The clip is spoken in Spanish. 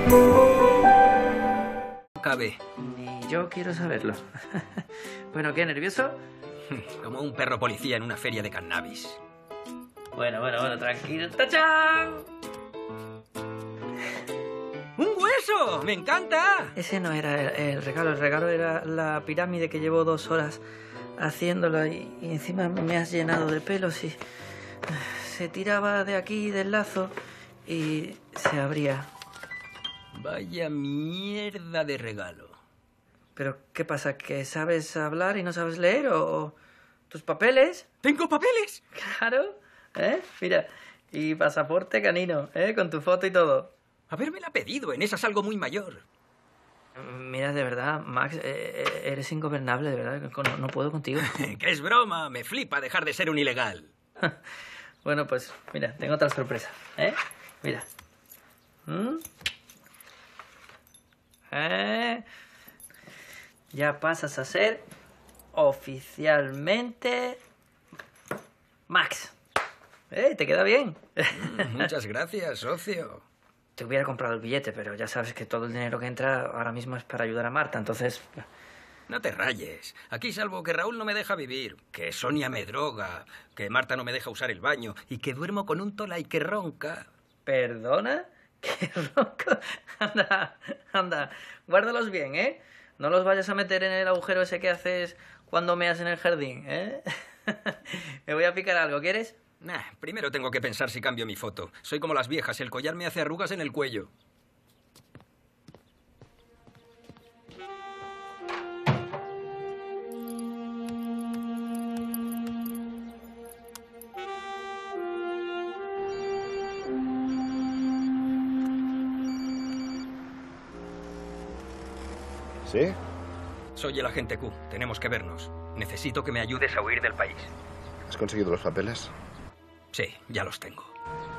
Cabe. Ni yo quiero saberlo. Bueno, ¿qué? ¿Nervioso? Como un perro policía en una feria de cannabis. Bueno, tranquilo. ¡Tachán! ¡Un hueso! ¡Me encanta! Ese no era el regalo era la pirámide que llevo 2 horas haciéndola y encima me has llenado de pelos y se tiraba de aquí del lazo y se abría. Vaya mierda de regalo. ¿Pero qué pasa? ¿Que sabes hablar y no sabes leer o tus papeles? ¿Tengo papeles? Claro, mira, y pasaporte canino, con tu foto y todo. Habérmela pedido, en esa salgo muy mayor. Mira, de verdad, Max, eres ingobernable, de verdad, no puedo contigo. ¡Que es broma! Me flipa dejar de ser un ilegal. Bueno, pues, mira, tengo otra sorpresa, Mira. Ya pasas a ser oficialmente Max. ¿Te queda bien? Muchas gracias, socio. Te hubiera comprado el billete, pero ya sabes que todo el dinero que entra ahora mismo es para ayudar a Marta, entonces... No te rayes. Aquí salvo que Raúl no me deja vivir, que Sonia me droga, que Marta no me deja usar el baño y que duermo con un Tolai que ronca. ¿Perdona? ¿Qué ronco? Anda, guárdalos bien, No los vayas a meter en el agujero ese que haces cuando meas en el jardín, Me voy a picar algo, ¿quieres? Nah, primero tengo que pensar si cambio mi foto. Soy como las viejas, el collar me hace arrugas en el cuello. ¿Sí? Soy el agente Q. Tenemos que vernos. Necesito que me ayudes a huir del país. ¿Has conseguido los papeles? Sí, ya los tengo.